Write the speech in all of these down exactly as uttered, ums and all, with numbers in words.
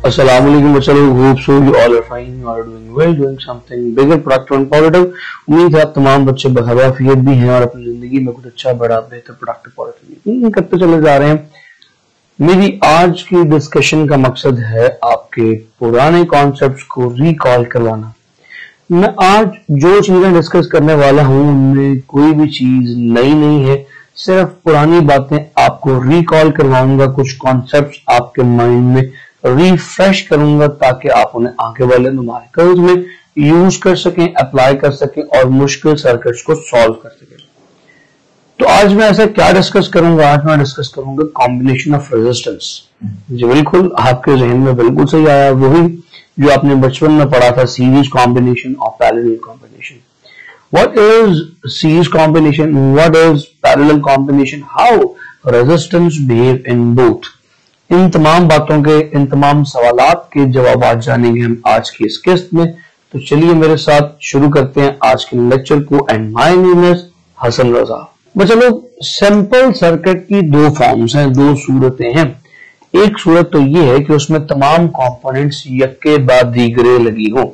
Assalamu alaikum बच्चों, hope so you all are fine, you all are doing well, doing something bigger, productive and positive। उम्मीद है आप तमाम बच्चे बखैरियत भी हैं और अपनी जिंदगी में कुछ अच्छा बड़ा बेहतर प्रोडक्टिव पॉजिटिव करते चले जा रहे हैं। मेरी आज की डिस्कशन का मकसद है आपके पुराने कॉन्सेप्ट्स को रिकॉल करवाना। मैं आज जो चीजें डिस्कस करने वाला हूं उनमें कोई भी चीज नई नहीं है, सिर्फ पुरानी बातें आपको रिकॉल करवाऊंगा, कुछ कॉन्सेप्ट्स आपके माइंड में रिफ्रेश करूंगा ताकि आप उन्हें आगे वाले न्यूमेरिकल्स में यूज कर सकें, अप्लाई कर सकें और मुश्किल सर्किट्स को सॉल्व कर सकें। तो आज मैं ऐसा क्या डिस्कस करूंगा? आज मैं डिस्कस करूंगा कॉम्बिनेशन ऑफ रेजिस्टेंस। जी बिल्कुल, आपके जहन में बिल्कुल सही आया, वही जो आपने बचपन में पढ़ा था, सीरीज कॉम्बिनेशन और parallel combination. What is series combination, what is parallel combination, how resistance behave in both. इन तमाम बातों के, इन तमाम सवालात के जवाब आज जानेंगे हम आज की इस किस्त में। तो चलिए मेरे साथ शुरू करते हैं आज के लेक्चर को। And my name is Hasan Raza. बच्चों लोग, सिंपल सर्किट की दो फॉर्म्स हैं, दो सूरतें हैं। एक सूरत तो ये है कि उसमें तमाम कंपोनेंट्स यक्के बाद दीगरे लगी हो।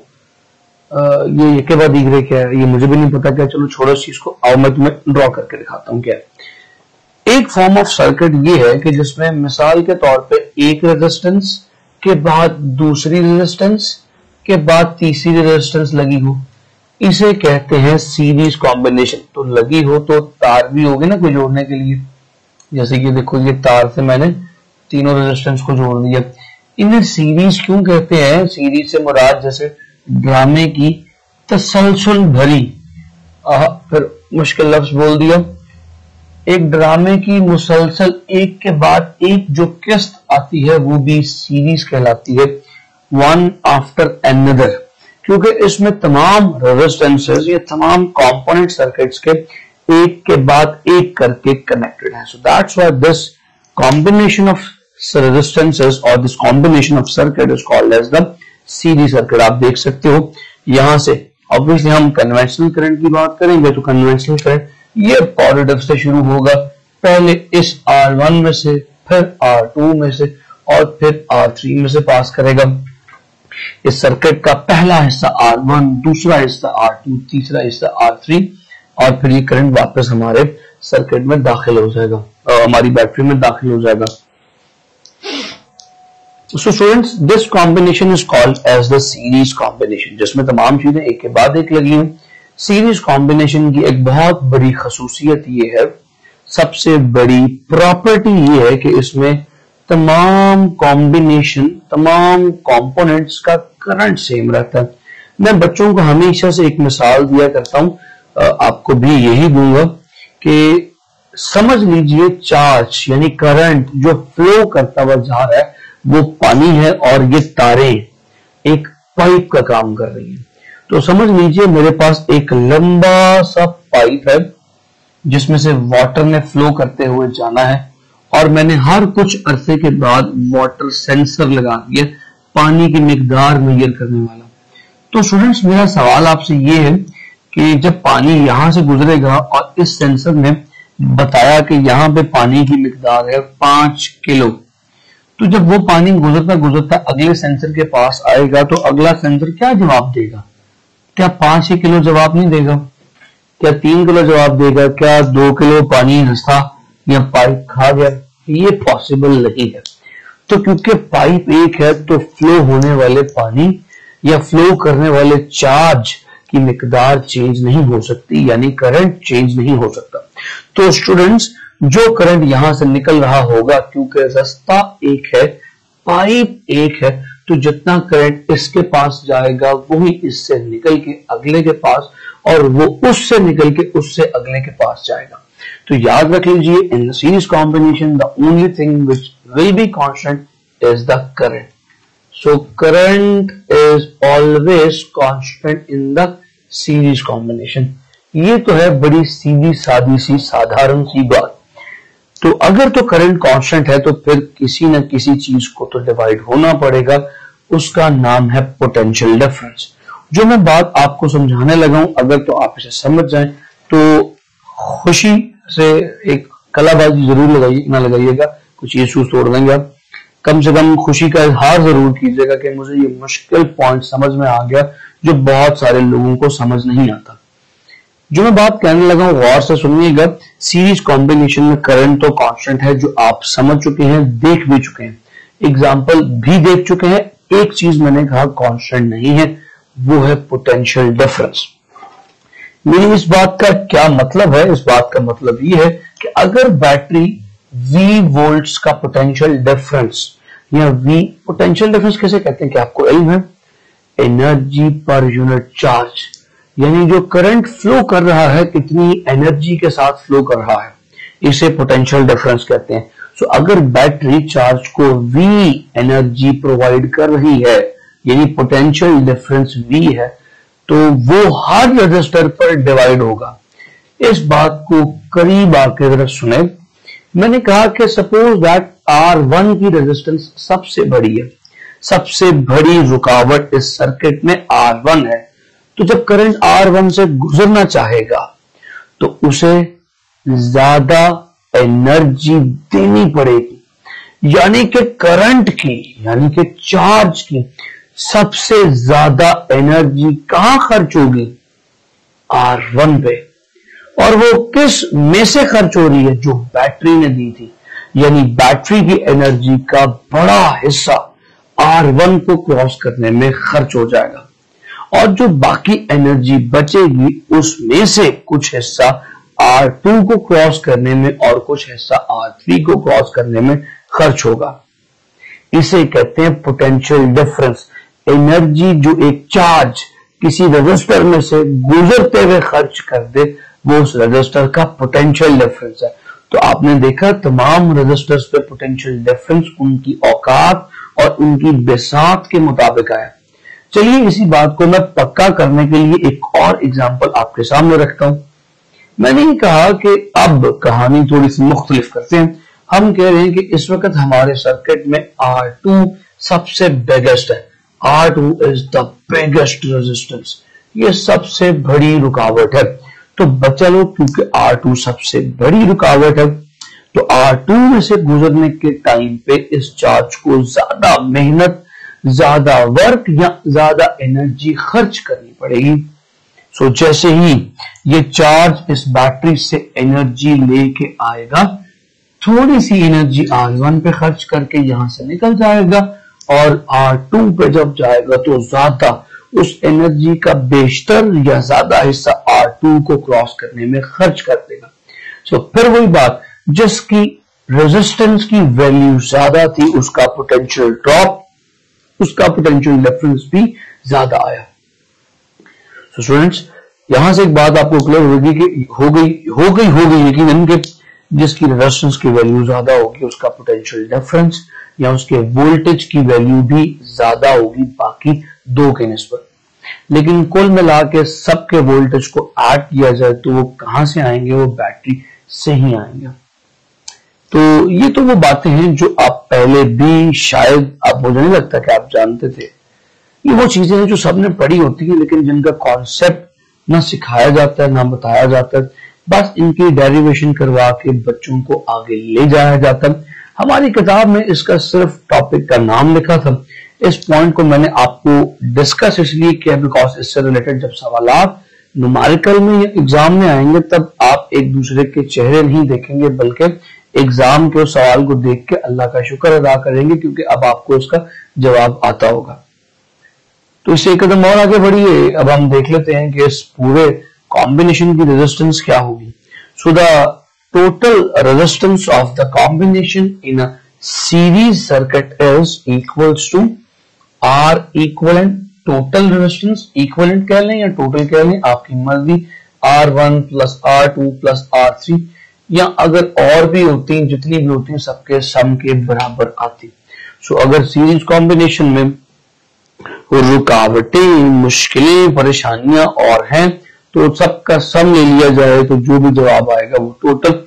ये यक्के बाद दीगरे क्या है ये मुझे भी नहीं पता क्या, चलो छोड़ो इस चीज को, आओ मैं तुम्हें ड्रॉ करके दिखाता हूँ क्या है। एक फॉर्म ऑफ सर्किट ये है कि जिसमें मिसाल के तौर पे एक रेजिस्टेंस के बाद दूसरी रेजिस्टेंस के बाद तीसरी रेजिस्टेंस लगी हो, इसे कहते हैं सीरीज कॉम्बिनेशन। तो लगी हो तो तार भी होगी ना कोई जोड़ने के लिए, जैसे कि देखो ये तार से मैंने तीनों रेजिस्टेंस को जोड़ दिया। इन्हें सीरीज क्यों कहते हैं? सीरीज से मुराद जैसे ड्रामे की तसलसल भरी, फिर मुश्किल लफ्ज बोल दिया, एक ड्रामे की मुसलसल एक के बाद एक जो किस्त आती है वो भी सीरीज कहलाती है, वन आफ्टर अनदर, क्योंकि इसमें तमाम रेजिस्टेंसेस, ये तमाम कंपोनेंट सर्किट्स के एक के बाद एक करके कनेक्टेड है। So that's why this combination of resistances और this combination of circuit is called as the series circuit. आप देख सकते हो यहां से ऑब्वियसली हम कन्वेंशनल करंट की बात करेंगे तो कन्वेंशनल करंट ये पॉजिटिव से शुरू होगा, पहले इस आर वन में से, फिर आर टू में से और फिर आर थ्री में से पास करेगा। इस सर्किट का पहला हिस्सा आर वन, दूसरा हिस्सा आर टू, तीसरा हिस्सा आर थ्री और फिर ये करंट वापस हमारे सर्किट में दाखिल हो जाएगा, हमारी बैटरी में दाखिल हो जाएगा। So students, this combination is called as the series combination, जिसमें तमाम चीजें एक के बाद एक लगी हैं। सीरीज कॉम्बिनेशन की एक बहुत बड़ी खसूसियत ये है, सबसे बड़ी प्रॉपर्टी ये है कि इसमें तमाम कॉम्बिनेशन, तमाम कंपोनेंट्स का करंट सेम रहता है। मैं बच्चों को हमेशा से एक मिसाल दिया करता हूं, आपको भी यही दूंगा कि समझ लीजिए चार्ज यानी करंट जो फ्लो करता हुआ जा रहा है वो पानी है और ये तारें एक पाइप का काम कर रही हैं। तो समझ लीजिए मेरे पास एक लंबा सा पाइप है जिसमें से वाटर ने फ्लो करते हुए जाना है और मैंने हर कुछ अरसे के बाद वाटर सेंसर लगा दिया, पानी की मिकदार मेजर करने वाला। तो स्टूडेंट्स, मेरा सवाल आपसे ये है कि जब पानी यहां से गुजरेगा और इस सेंसर ने बताया कि यहां पे पानी की मिकदार है पांच किलो, तो जब वो पानी गुजरता गुजरता अगले सेंसर के पास आएगा तो अगला सेंसर क्या जवाब देगा? क्या पांच ही किलो जवाब नहीं देगा? क्या तीन किलो जवाब देगा? क्या दो किलो पानी हंसा या पाइप खा गया? ये पॉसिबल नहीं है। तो क्योंकि पाइप एक है तो फ्लो होने वाले पानी या फ्लो करने वाले चार्ज की मिकदार चेंज नहीं हो सकती, यानी करंट चेंज नहीं हो सकता। तो स्टूडेंट्स, जो करंट यहां से निकल रहा होगा, क्योंकि रास्ता एक है, पाइप एक है, तो जितना करंट इसके पास जाएगा वही इससे निकल के अगले के पास और वो उससे निकल के उससे अगले के पास जाएगा। तो याद रख लीजिए, in the series combination the only thing which will be constant is the current. So current is always constant in the series combination. ये तो है बड़ी सीधी सादी सी साधारण सी बात। तो अगर तो करंट कांस्टेंट है तो फिर किसी न किसी चीज को तो डिवाइड होना पड़ेगा, उसका नाम है पोटेंशियल डिफरेंस। जो मैं बात आपको समझाने लगा हूं, अगर तो आप इसे समझ जाएं तो खुशी से एक कलाबाजी जरूर लगाइए ना लगाइएगा, कुछ ये शूज तोड़ देंगे आप। कम से कम खुशी का इजहार जरूर कीजिएगा कि मुझे ये मुश्किल पॉइंट समझ में आ गया जो बहुत सारे लोगों को समझ नहीं आता। जो मैं बात कहने लगा हूं गौर से सुनिएगा। सीरीज कॉम्बिनेशन में करंट तो कांस्टेंट है जो आप समझ चुके हैं, देख भी चुके हैं, एग्जाम्पल भी देख चुके हैं। एक चीज मैंने कहा कांस्टेंट नहीं है, वो है पोटेंशियल डिफरेंस। मेरी इस बात का क्या मतलब है? इस बात का मतलब ये है कि अगर बैटरी V वोल्ट्स का पोटेंशियल डिफरेंस या V पोटेंशियल डिफरेंस कैसे कहते हैं कि आपको इल्म है? एनर्जी पर यूनिट चार्ज, यानी जो करंट फ्लो कर रहा है कितनी एनर्जी के साथ फ्लो कर रहा है, इसे पोटेंशियल डिफरेंस कहते हैं। सो so, अगर बैटरी चार्ज को V एनर्जी प्रोवाइड कर रही है, यानी पोटेंशियल डिफरेंस V है, तो वो हर रजिस्टर पर डिवाइड होगा। इस बात को करीब आके जरा सुने। मैंने कहा कि सपोज दैट आर वन की रेजिस्टेंस सबसे बड़ी है, सबसे बड़ी रुकावट इस सर्किट में आर वन है। तो जब करंट आर वन से गुजरना चाहेगा तो उसे ज्यादा एनर्जी देनी पड़ेगी, यानी कि करंट की, यानी कि चार्ज की सबसे ज्यादा एनर्जी कहां खर्च होगी? आर वन पे। और वो किस में से खर्च हो रही है? जो बैटरी ने दी थी, यानी बैटरी की एनर्जी का बड़ा हिस्सा आर वन को क्रॉस करने में खर्च हो जाएगा, और जो बाकी एनर्जी बचेगी उसमें से कुछ हिस्सा आर टू को क्रॉस करने में और कुछ हिस्सा आर थ्री को क्रॉस करने में खर्च होगा। इसे कहते हैं पोटेंशियल डिफरेंस। एनर्जी जो एक चार्ज किसी रजिस्टर में से गुजरते हुए खर्च कर दे, वो उस रजिस्टर का पोटेंशियल डिफरेंस है। तो आपने देखा तमाम रजिस्टर्स पे पोटेंशियल डिफरेंस उनकी औकात और उनकी बिसात के मुताबिक आया। चलिए इसी बात को मैं पक्का करने के लिए एक और एग्जांपल आपके सामने रखता हूं। मैंने ही कहा कि अब कहानी थोड़ी सी मुख्तलिफ करते हैं। हम कह रहे हैं कि इस वक्त हमारे सर्किट में आर टू सबसे बिगेस्ट है। R two is the biggest resistance, ये सबसे बड़ी रुकावट है। तो बचा लो, क्योंकि आर टू सबसे बड़ी रुकावट है तो आर टू में से गुजरने के टाइम पे इस चार्ज को ज्यादा मेहनत, ज्यादा वर्क या ज्यादा एनर्जी खर्च करनी पड़ेगी। सो so, जैसे ही ये चार्ज इस बैटरी से एनर्जी लेके आएगा, थोड़ी सी एनर्जी आर वन पे खर्च करके यहां से निकल जाएगा, और आर टू पे जब जाएगा तो ज्यादा उस एनर्जी का बेशतर या ज्यादा हिस्सा आर टू को क्रॉस करने में खर्च कर देगा। सो so, फिर वही बात, जिसकी रेजिस्टेंस की वैल्यू ज्यादा थी उसका पोटेंशियल ड्रॉप, उसका पोटेंशियल डिफरेंस भी ज्यादा आया। सो स्टूडेंट्स, यहां से एक बात आपको क्लियर होगी कि हो गई हो गई हो गई यकीनन कि जिसकी रेजिस्टेंस की वैल्यू ज्यादा होगी उसका पोटेंशियल डिफरेंस या उसके वोल्टेज की वैल्यू भी ज्यादा होगी बाकी दो के निस्बत। लेकिन कुल मिला के सबके वोल्टेज को ऐड किया जाए तो वो कहां से आएंगे? वो बैटरी से ही आएंगे। तो ये तो वो बातें हैं जो आप पहले भी शायद, आप मुझे नहीं लगता कि आप जानते थे। ये वो चीजें हैं जो सबने पढ़ी होती है लेकिन जिनका कॉन्सेप्ट ना सिखाया जाता है ना बताया जाता है, बस इनकी डेरिवेशन करवा के बच्चों को आगे ले जाया जाता है। हमारी किताब में इसका सिर्फ टॉपिक का नाम लिखा था। इस पॉइंट को मैंने आपको डिस्कस इसलिए किया बिकॉज इससे रिलेटेड जब सवालात न्यूमेरिकल में या एग्जाम में आएंगे तब आप एक दूसरे के चेहरे नहीं देखेंगे बल्कि एग्जाम के उस सवाल को देख के अल्लाह का शुक्र अदा करेंगे क्योंकि अब आपको उसका जवाब आता होगा। तो इससे एक कदम और आगे बढ़िए, अब हम देख लेते हैं कि इस पूरे कॉम्बिनेशन की रेजिस्टेंस क्या होगी। So the total resistance of the combination in a series circuit is equals to R equivalent, total resistance equivalent कह लें या टोटल कह लें, आपकी मर्जी, R one plus R two plus R three, या अगर और भी होती हैं, जितनी भी होती हैं सबके सम के बराबर आती। सो so, अगर सीरीज कॉम्बिनेशन में रुकावटें, मुश्किलें, परेशानियां और हैं तो सबका सम ले लिया जाए तो जो भी जवाब आएगा वो टोटल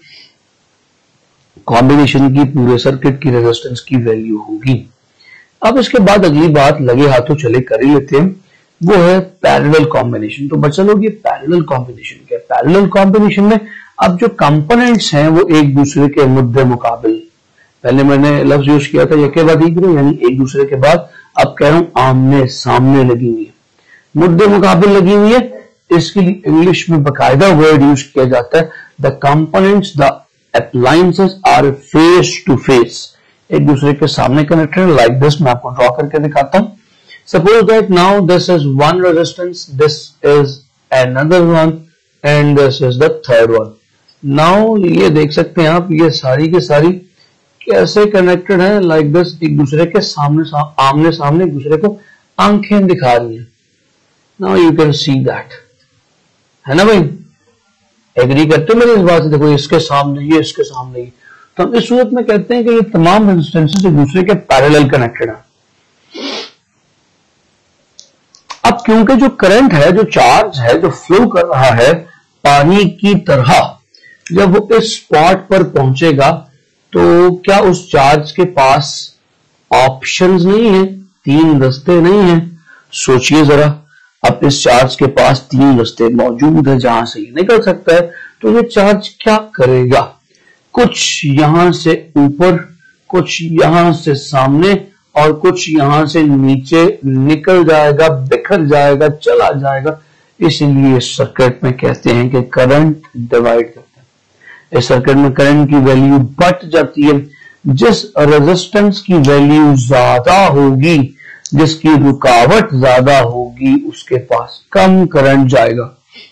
कॉम्बिनेशन की पूरे सर्किट की रेजिस्टेंस की वैल्यू होगी। अब इसके बाद अगली बात लगे हाथों चले कर ही लेते हैं, वो है पैरेलल कॉम्बिनेशन। तो बच्चा लोग ये पैरेलल कॉम्बिनेशन क्या है? पैरेलल कॉम्बिनेशन में अब जो कंपोनेंट्स हैं वो एक दूसरे के मुद्दे मुकाबिल पहले मैंने लफ्ज यूज किया था यके बाद दीगरे, यानी एक दूसरे के बाद, अब कह रहा हूं आमने सामने लगी हुई है, मुद्दे मुकाबिल लगी हुई है। इसके लिए इंग्लिश में बकायदा वर्ड यूज किया जाता है, the components the appliances are face to face, एक दूसरे के सामने कनेक्टेड लाइक दिस। मैं आपको ड्रॉ करके दिखाता हूं। Suppose that now this is one resistance, this is another one and this is the third one. Now ये देख सकते हैं आप, ये सारी की सारी कैसे कनेक्टेड है, लाइक दिस, एक दूसरे के सामने सा, आमने सामने एक दूसरे को आंखें दिखा रही है। Now you can see that, है ना भाई, एग्री करते हो मेरी इस बात से? देखो इसके सामने ये, इसके सामने ये, तो हम इस सूरत में कहते हैं कि ये तमाम रेजिस्टेंसेस एक दूसरे के पैरेलल कनेक्टेड है। अब क्योंकि जो करंट है, जो चार्ज है, जो फ्लो कर रहा है पानी की तरह, जब वो इस स्पॉट पर पहुंचेगा तो क्या उस चार्ज के पास ऑप्शंस नहीं है, तीन रास्ते नहीं है? सोचिए जरा, अब इस चार्ज के पास तीन रास्ते मौजूद है जहां से ये निकल सकता है, तो ये चार्ज क्या करेगा? कुछ यहां से ऊपर, कुछ यहां से सामने और कुछ यहां से नीचे निकल जाएगा, बिखर जाएगा, चला जाएगा। इसलिए सर्किट में कहते हैं कि करंट डिवाइड करते हैं। इस सर्किट में करंट की वैल्यू बढ़ जाती है। जिस रेजिस्टेंस की वैल्यू ज्यादा होगी, जिसकी रुकावट ज्यादा होगी, उसके पास कम करंट जाएगा।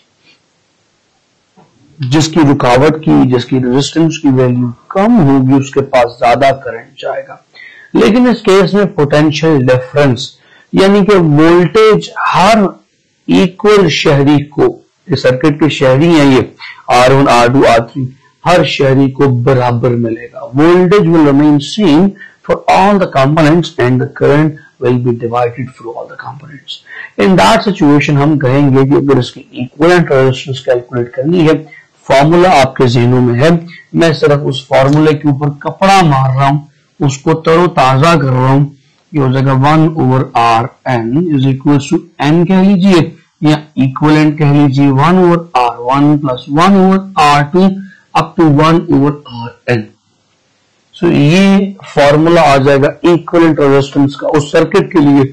जिसकी रुकावट की, जिसकी रेजिस्टेंस की वैल्यू कम होगी, उसके पास ज्यादा करंट जाएगा। लेकिन इस केस में पोटेंशियल डिफरेंस, यानी कि वोल्टेज हर इक्वल शहरी को, इस सर्किट के शहरी हैं ये R one, R two, R three, हर शहरी को बराबर मिलेगा। Voltage will remain same for all the components and the current will be divided through all the components. In that situation हम कहेंगे कि अगर इसकी इक्विवेलेंट रेजिस्टेंस कैलकुलेट करनी है, फॉर्मूला आपके ज़हनों में है, मैं सिर्फ उस फॉर्मूले के ऊपर कपड़ा मार रहा हूं, उसको तरोताजा कर रहा हूं। ये हो जाएगा one over R N is equal to N कह लीजिए या इक्विवेलेंट कह लीजिए, one over R one plus one over R two up to one over R N. तो so, ये फॉर्मूला आ जाएगा इक्विवेलेंट रेजिस्टेंस का उस सर्किट के लिए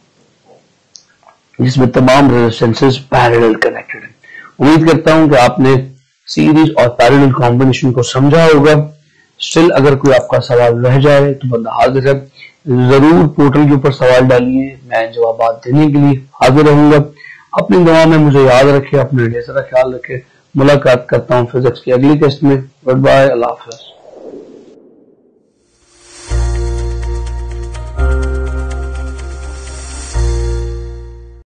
जिसमें तमाम रेजिस्टेंसेस पैरेलल कनेक्टेड है। उम्मीद करता हूं कि आपने सीरीज और पैरेलल कॉम्बिनेशन को समझा होगा। स्टिल अगर कोई आपका सवाल रह जाए तो बंदा हाजिर है, जरूर पोर्टल के ऊपर सवाल डालिए, मैं जवाब देने के लिए हाजिर रहूंगा। अपनी दुआ में मुझे याद रखे, अपने ढेर सारा ख्याल रखे। मुलाकात करता हूं फिजिक्स की अगली किस्त में। गुड बाय, अल्लाह हाफ़िज़।